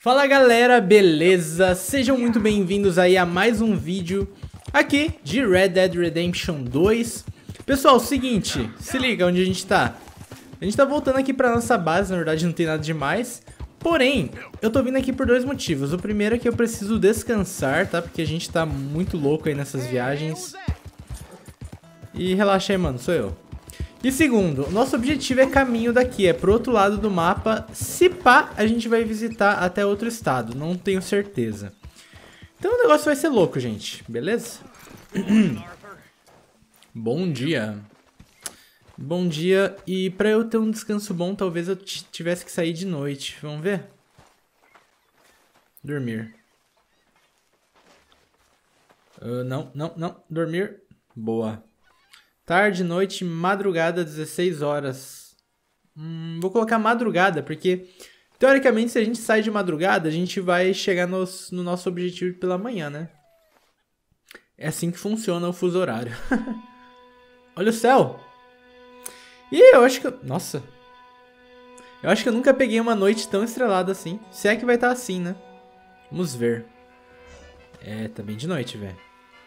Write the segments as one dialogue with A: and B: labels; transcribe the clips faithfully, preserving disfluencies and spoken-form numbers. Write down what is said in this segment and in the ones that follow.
A: Fala galera, beleza? Sejam muito bem-vindos aí a mais um vídeo aqui de Red Dead Redemption dois. Pessoal, seguinte, se liga onde a gente tá. A gente tá voltando aqui pra nossa base, na verdade não tem nada demais. Porém, eu tô vindo aqui por dois motivos. O primeiro é que eu preciso descansar, tá? Porque a gente tá muito louco aí nessas viagens. E relaxa aí, mano, sou eu. E segundo, nosso objetivo é caminho daqui, é pro outro lado do mapa. Se pá, a gente vai visitar até outro estado, não tenho certeza. Então o negócio vai ser louco, gente, beleza? Bom dia. Bom dia, e pra eu ter um descanso bom, talvez eu tivesse que sair de noite. Vamos ver? Dormir. Uh, não, não, não, dormir. Boa. Tarde, noite, madrugada, dezesseis horas. Hum, vou colocar madrugada, porque teoricamente se a gente sai de madrugada, a gente vai chegar nos, no nosso objetivo pela manhã, né? É assim que funciona o fuso horário. Olha o céu! Ih, eu acho que... eu... Nossa! Eu acho que eu nunca peguei uma noite tão estrelada assim. Se é que vai estar assim, né? Vamos ver. É, tá bem de noite, velho.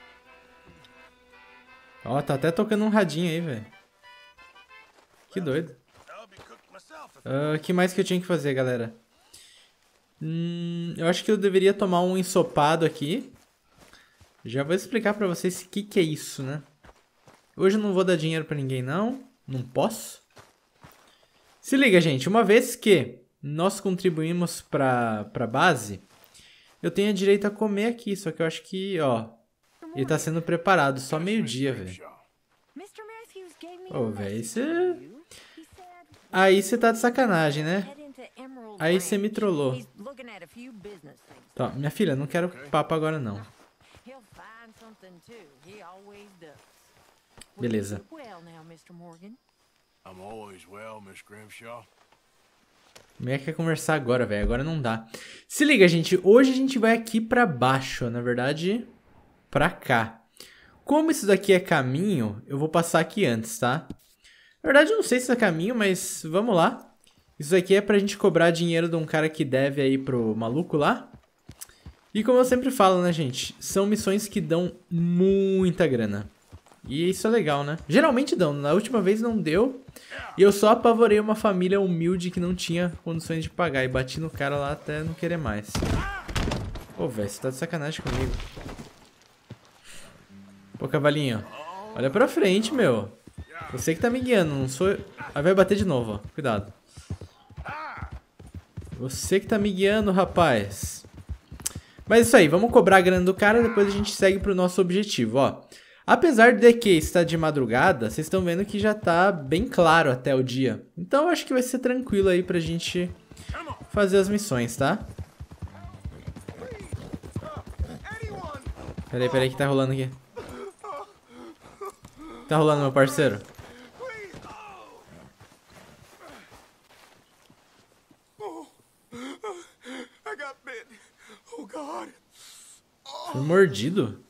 A: Ó, tá até tocando um radinho aí, velho. Que doido. O uh, que mais que eu tinha que fazer, galera? Hum, eu acho que eu deveria tomar um ensopado aqui. Já vou explicar pra vocês o que, que é isso, né? Hoje eu não vou dar dinheiro pra ninguém, não. Não posso. Se liga, gente. Uma vez que nós contribuímos pra, pra base, eu tenho direito a comer aqui. Só que eu acho que, ó... Ele tá sendo preparado, só meio-dia, velho. Ô, velho, isso... Aí você tá de sacanagem, né? Aí você me trollou. Tá, minha filha, não quero papo agora, não. Beleza. Como é que quer conversar agora, velho? Agora não dá. Se liga, gente. Hoje a gente vai aqui pra baixo, na verdade... Pra cá. Como isso daqui é caminho, eu vou passar aqui antes, tá? Na verdade, eu não sei se é caminho, mas vamos lá. Isso aqui é pra gente cobrar dinheiro de um cara que deve aí pro maluco lá. E como eu sempre falo, né, gente? São missões que dão muita grana. E isso é legal, né? Geralmente dão. Na última vez não deu. E eu só apavorei uma família humilde que não tinha condições de pagar. E bati no cara lá até não querer mais. Pô, velho, você tá de sacanagem comigo. Pô, cavalinho, olha pra frente, meu. Você que tá me guiando, não sou eu. Aí vai bater de novo, ó. Cuidado. Você que tá me guiando, rapaz. Mas isso aí, vamos cobrar a grana do cara, depois a gente segue pro nosso objetivo, ó. Apesar de que está de madrugada, vocês estão vendo que já tá bem claro até o dia. Então eu acho que vai ser tranquilo aí pra gente fazer as missões, tá? Peraí, peraí, que tá rolando aqui. Tá rolando, meu parceiro? Foi mordido?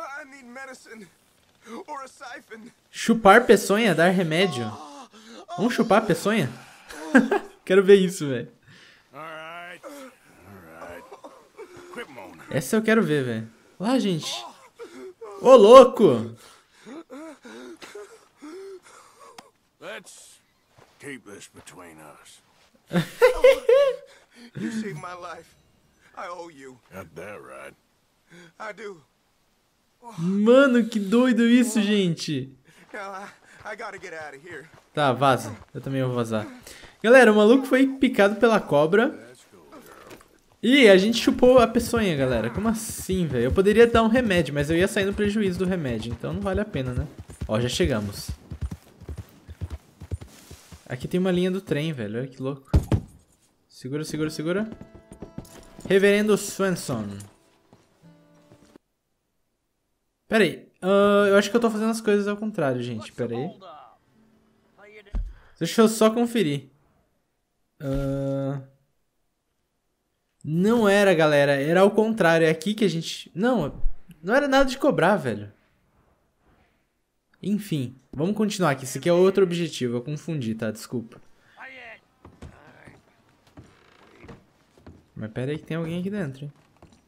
A: Chupar peçonha, dar remédio. Vamos chupar a peçonha? Quero ver isso, velho. Essa eu quero ver, velho. Lá, gente. Ô, louco! Let's keep this between us. You saved my life. I owe you. Got that right. I do. Mano, que doido isso, gente. Tá, vaza. Eu também vou vazar. Galera, o maluco foi picado pela cobra. E a gente chupou a peçonha, galera. Como assim, velho? Eu poderia dar um remédio, mas eu ia sair no prejuízo do remédio. Então não vale a pena, né? Ó, já chegamos. Aqui tem uma linha do trem, velho. Olha que louco. Segura, segura, segura. Reverendo Swanson. Pera aí. Uh, eu acho que eu tô fazendo as coisas ao contrário, gente. Pera aí. Deixa eu só conferir. Uh... Não era, galera. Era ao contrário. É aqui que a gente... Não, não era nada de cobrar, velho. Enfim, vamos continuar aqui. Esse aqui é outro objetivo. Eu confundi, tá? Desculpa. Mas pera aí que tem alguém aqui dentro, hein?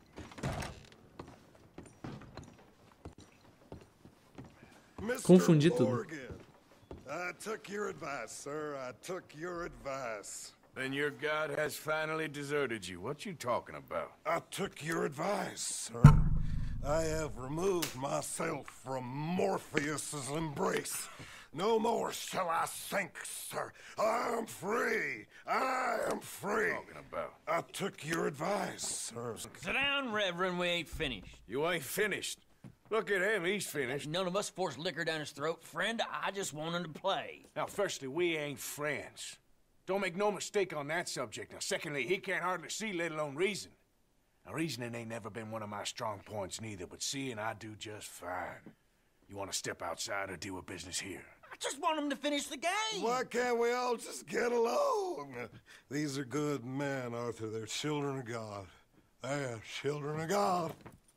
A: Confundi tudo.
B: I took your advice, sir. I took your advice.
C: Then your god has finally deserted you. What you talking about?
B: I took your advice, sir. I have removed myself from Morpheus's embrace. No more shall I sink, sir. I am free. I am free.
C: What you talking about?
B: I took your advice, sir.
D: Sit down, Reverend. We ain't finished.
C: You ain't finished. Look at him, he's finished.
D: None of us forced liquor down his throat, friend. I just want him to play.
C: Now, firstly, we ain't friends. Don't make no mistake on that subject. Now, secondly, he can't hardly see, let alone reason. Now, reasoning ain't never been one of my strong points neither, but seeing I do just fine. You want to step outside or deal with business here?
D: I just want him to finish the game.
B: Why can't we all just get along? These are good men, Arthur. They're children of God. They're children of God.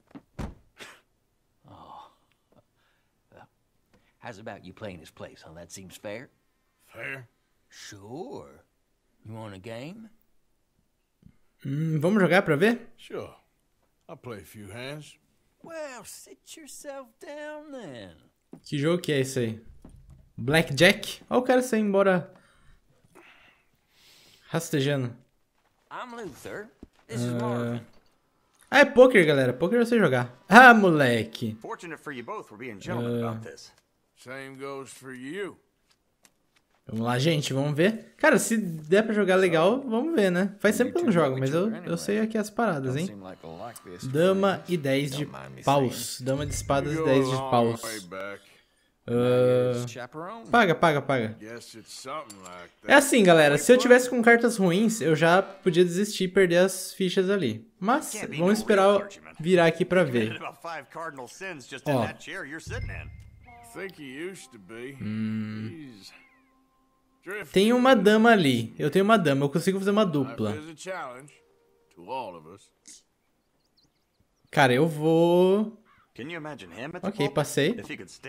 D: How's about you playing his place, huh? That seems fair?
C: Fair?
D: Sure. You want a game?
A: Hum, vamos jogar pra ver?
C: Sure. I'll play a few hands.
D: Well, sit yourself down then.
A: Que jogo que é esse aí? Blackjack? Olha o cara sair embora rastejando.
D: I'm Luther. This is Marvin.
A: Ah, é poker, galera. Poker eu sei jogar. Ah, moleque.
E: Fortunate for you both for being gentlemen about this.
C: Same goes for you.
A: Vamos lá, gente. Vamos ver. Cara, se der pra jogar legal, vamos ver, né? Faz tempo que eu não jogo, mas eu, eu sei aqui as paradas, hein? Dama e dez de paus. Dama de espadas e dez de paus. Uh, paga, paga, paga. É assim, galera. Se eu tivesse com cartas ruins, eu já podia desistir e perder as fichas ali. Mas vamos esperar virar aqui pra ver. Ó. Hum. Tem uma dama ali. Eu tenho uma dama. Eu consigo fazer uma dupla. Cara, eu vou... Ok, passei.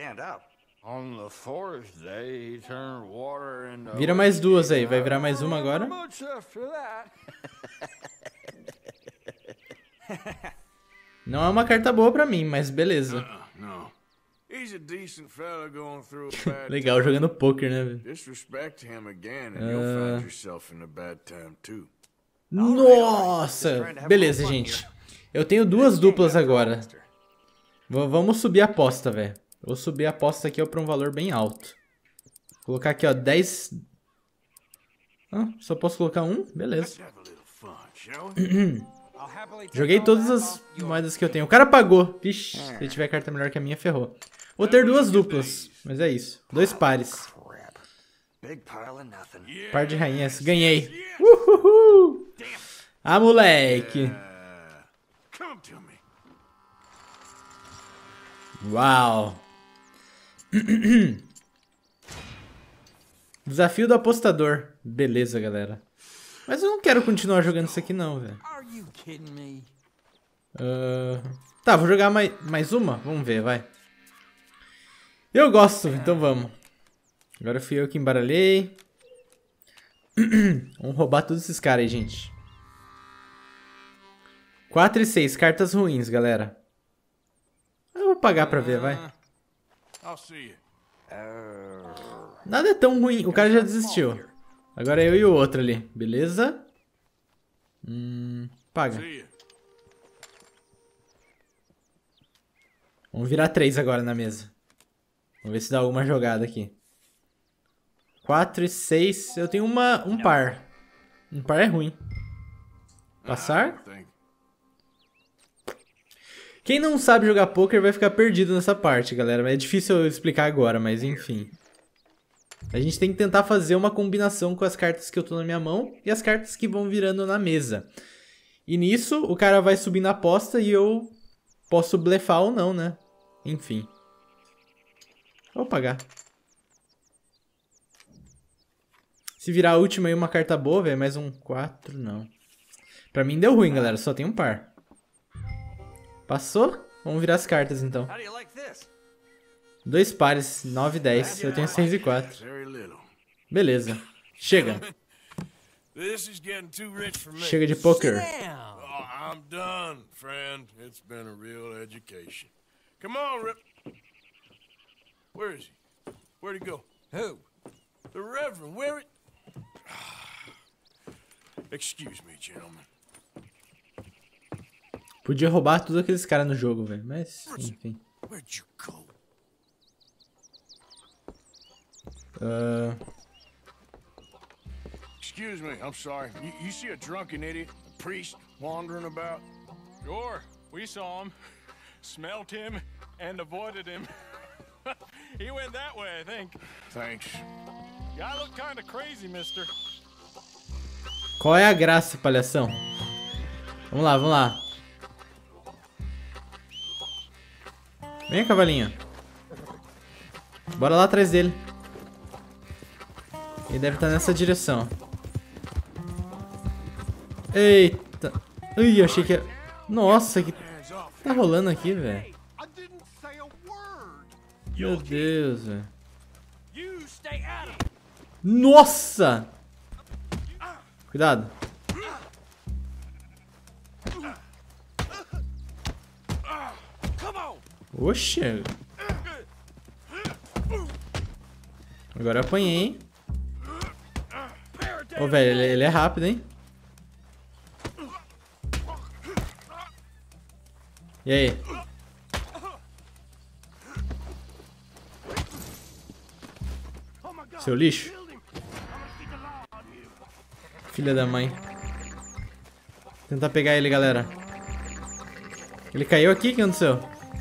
A: Vira mais duas aí. Vai virar mais uma agora. Não é uma carta boa pra mim, mas beleza. Legal, jogando poker, né, velho? Uh... Nossa! Beleza, gente. Eu tenho duas duplas agora. V vamos subir a aposta, velho. Vou subir a aposta aqui ó, pra um valor bem alto. Vou colocar aqui, ó, dez... Ah, só posso colocar um? Beleza. Joguei todas as moedas que eu tenho. O cara pagou. Vixe, se ele tiver carta melhor que a minha, ferrou. Vou ter duas duplas, mas é isso. Dois pares. Par de rainhas. Ganhei. Uhul. Ah, moleque. Uau. Desafio do apostador. Beleza, galera. Mas eu não quero continuar jogando isso aqui não, velho. Uh... Tá, vou jogar mais, mais uma? Vamos ver, vai. Eu gosto, então vamos. Agora fui eu que embaralhei. Vamos roubar todos esses caras aí, gente. quatro e seis, cartas ruins, galera. Eu vou pagar pra ver, vai. Nada é tão ruim, o cara já desistiu. Agora é eu e o outro ali, beleza? Hum, paga. Vamos virar três agora na mesa. Vamos ver se dá alguma jogada aqui. quatro e seis. Eu tenho uma, um par. Um par é ruim. Passar? Quem não sabe jogar poker vai ficar perdido nessa parte, galera. É difícil eu explicar agora, mas enfim. A gente tem que tentar fazer uma combinação com as cartas que eu tô na minha mão e as cartas que vão virando na mesa. E nisso, o cara vai subir na aposta e eu posso blefar ou não, né? Enfim. Vou pagar. Se virar a última aí uma carta boa, velho, mais um quatro, não. Pra mim deu ruim, galera, só tem um par. Passou? Vamos virar as cartas, então. Dois pares, nove e dez. Eu tenho seis e quatro. Beleza. Chega.
C: This is getting too rich for me.
A: Chega de poker.
C: Oh, I'm done, friend. It's been a real education. Come on, Rip. Where is he? Where'd he go?
D: Who?
C: The Reverend. Where it? Excuse me, gentlemen.
A: Podia roubar todos aqueles caras no jogo, velho. Mas, enfim.
C: Where'd you go?
A: Uh...
C: Excuse me, I'm sorry. You, you see a drunken idiot, a priest, wandering about?
F: Sure, we saw him, smelt him, and avoided him. He went that way, I think.
C: Thanks.
F: Guy looked kind of crazy, mister.
A: Qual é a graça, palhação? Vamos lá, vamos lá. Vem, cavalinho. Bora lá atrás dele. Ele deve estar nessa direção. Eita. Ui, eu achei que... Nossa, que tá rolando aqui, velho? Meu Deus, velho. Nossa! Cuidado. Oxe. Agora eu apanhei, hein? Ô, oh, velho, ele, ele é rápido, hein? E aí? Seu lixo? Filha da mãe. Vou tentar pegar ele, galera. Ele caiu aqui? O que aconteceu?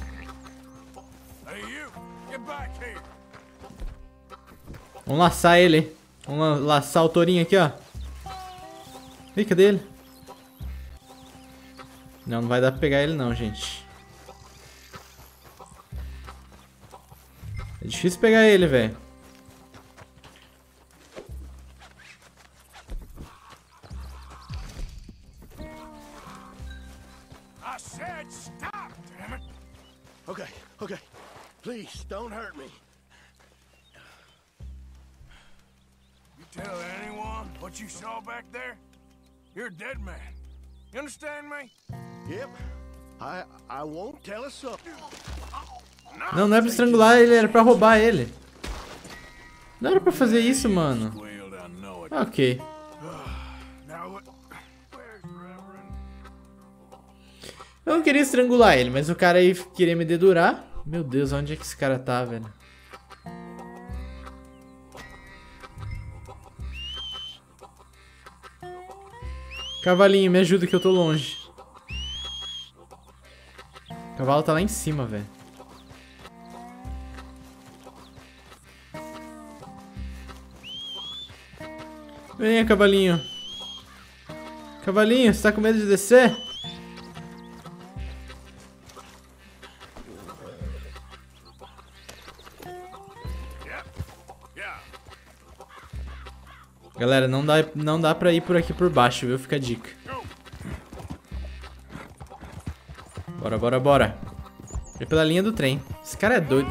A: Vamos laçar ele. Vamos laçar o tourinho aqui, ó. Ih, cadê ele? Não, não vai dar pra pegar ele não, gente. É difícil pegar ele, velho.
C: I said stop, damn it.
B: Okay, okay. Please, don't hurt me.
C: You tell anyone what you saw back there? You're a dead man. You understand me?
B: Yep. I I won't tell us so.
A: Não, não é pra estrangular ele, era pra roubar ele. Não era pra fazer isso, mano. Ok. Eu não queria estrangular ele, mas o cara aí queria me dedurar. Meu Deus, onde é que esse cara tá, velho? Cavalinho, me ajuda que eu tô longe. O cavalo tá lá em cima, velho. Venha, cavalinho. Cavalinho, você tá com medo de descer? Galera, não dá, não dá pra ir por aqui por baixo, viu? Fica a dica. Bora, bora, bora. Ir pela linha do trem. Esse cara é doido.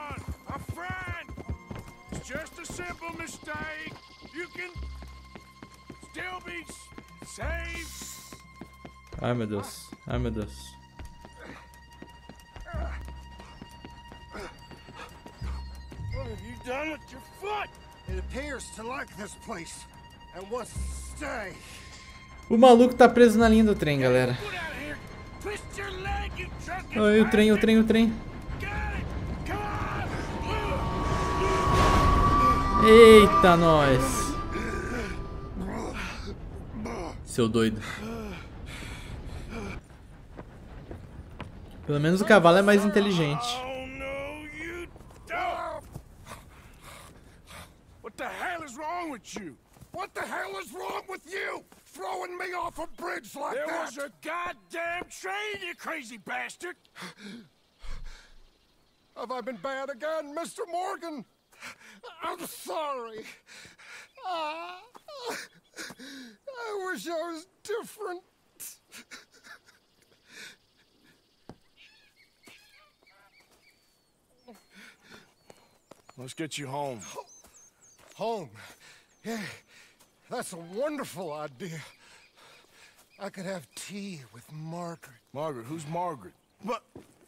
A: Ai, meu Deus. Ai, meu Deus.
B: What have you done with your foot? It appears to like this place and wants to stay.
A: O maluco tá preso na linha do trem, galera. Ai, o trem, o trem, o trem. Eita, nós. Seu doido. Pelo menos o cavalo é mais inteligente.
B: What the hell is wrong with you? What the hell is wrong with you? Throwing me off a bridge like
C: there
B: that?
C: There was a goddamn train, you crazy bastard!
B: Have I been bad again, Mister Morgan? I'm sorry. Uh, I wish I was different.
C: Let's get you home.
B: Home? Yeah, That's a wonderful idea. I could have tea with Margaret.
C: Margaret? Who's Margaret? What?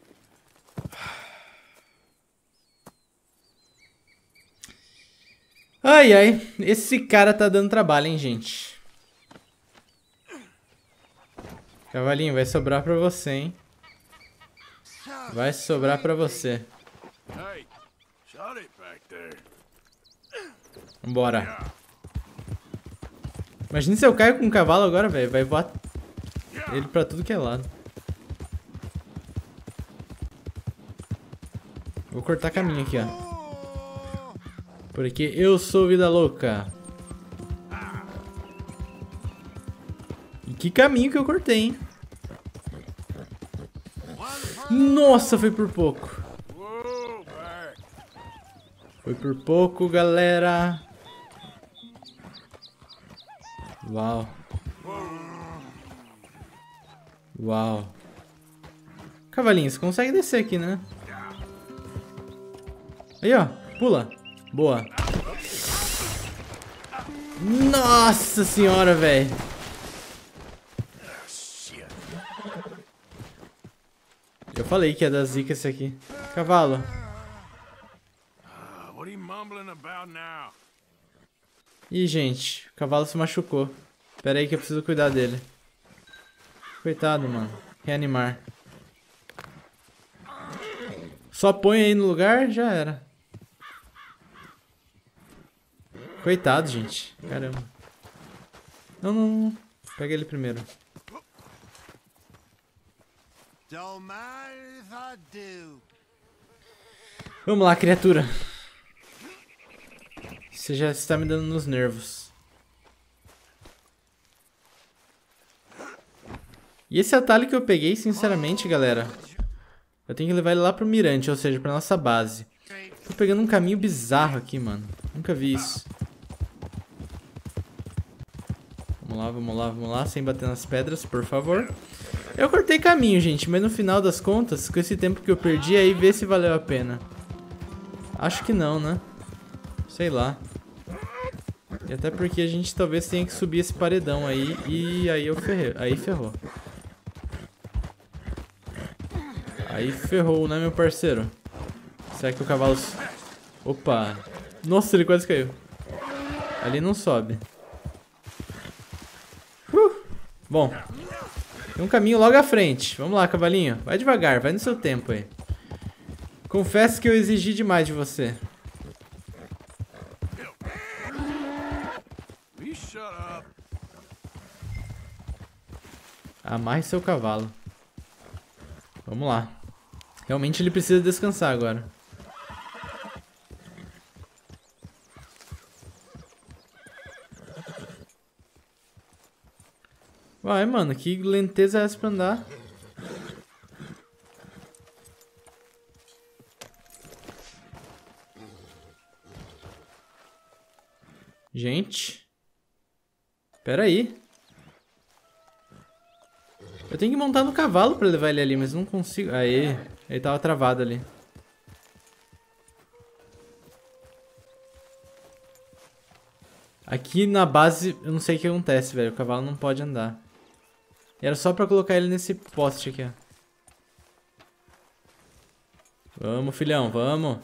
A: Ai, ai. Esse cara tá dando trabalho, hein, gente. Cavalinho, vai sobrar pra você, hein. Vai sobrar pra você.
C: Hey, shut it back there.
A: Vambora. Imagina se eu caio com um cavalo agora, velho. Vai voar ele pra tudo que é lado. Vou cortar caminho aqui, ó. Porque eu sou vida louca. E que caminho que eu cortei, hein? Nossa, foi por pouco. Foi por pouco, galera. Uau. Uau. Cavalinho, você consegue descer aqui, né? Aí, ó. Pula. Boa. Nossa senhora, velho. Eu falei que ia dar zica esse aqui. Cavalo.
C: What are you mumbling about now?
A: Ih, gente. O cavalo se machucou. Pera aí que eu preciso cuidar dele. Coitado, mano. Reanimar. Só põe aí no lugar, já era. Coitado, gente. Caramba. Não, não, não. Pega ele primeiro.
B: Don't mind if I do.
A: Vamos lá, criatura. Você já está me dando nos nervos. E esse atalho que eu peguei, sinceramente, galera, eu tenho que levar ele lá pro mirante, ou seja, pra nossa base. Tô pegando um caminho bizarro aqui, mano. Nunca vi isso. Vamos lá, vamos lá, vamos lá, sem bater nas pedras, por favor. Eu cortei caminho, gente, mas no final das contas, com esse tempo que eu perdi, aí vê se valeu a pena. Acho que não, né? Sei lá. E até porque a gente talvez tenha que subir esse paredão aí, e aí eu ferrei, aí ferrou. Aí ferrou, né, meu parceiro? Será que o cavalo... Opa! Nossa, ele quase caiu. Ali não sobe. Uh! Bom. Tem um caminho logo à frente. Vamos lá, cavalinho. Vai devagar, vai no seu tempo aí. Confesso que eu exigi demais de você. Amarre seu cavalo. Vamos lá. Realmente ele precisa descansar agora. Vai, mano. Que lenteza é essa pra andar? Gente. Pera aí. Eu tenho que montar no cavalo pra levar ele ali, mas não consigo. Aí, ele tava travado ali. Aqui na base, eu não sei o que acontece, velho. O cavalo não pode andar. Era só pra colocar ele nesse poste aqui, ó. Vamos, filhão, vamos.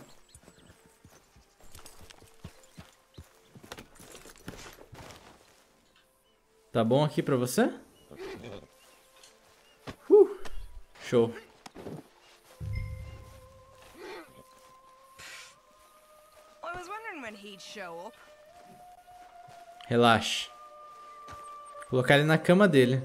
A: Tá bom aqui pra você? Uh, show.
G: I was wondering when he'd show up.
A: Relaxa. Vou colocar ele na cama dele.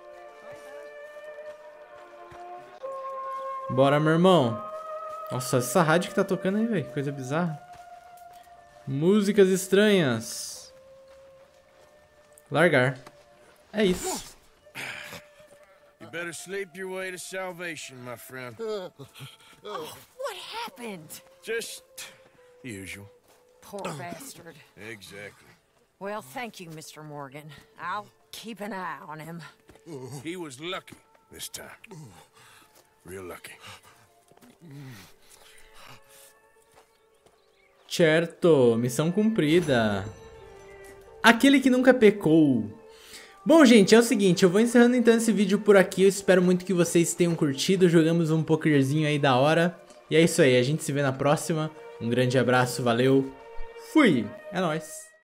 A: Bora, meu irmão. Nossa, essa rádio que tá tocando aí, velho. Coisa bizarra. Músicas estranhas. Largar. É isso.
C: You better sleep your way to salvation, my friend.
G: Oh, what happened?
C: Just the usual.
G: Poor bastard.
C: Exactly.
G: Well, thank you, Mister Morgan. I'll keep an eye on him.
C: He was lucky this time. Real lucky.
A: Certo, missão cumprida. aquele que nunca pecou. Bom, gente, é o seguinte, eu vou encerrando então esse vídeo por aqui. Eu espero muito que vocês tenham curtido. Jogamos um pokerzinho aí da hora. E é isso aí, a gente se vê na próxima. Um grande abraço, valeu. Fui, é nóis.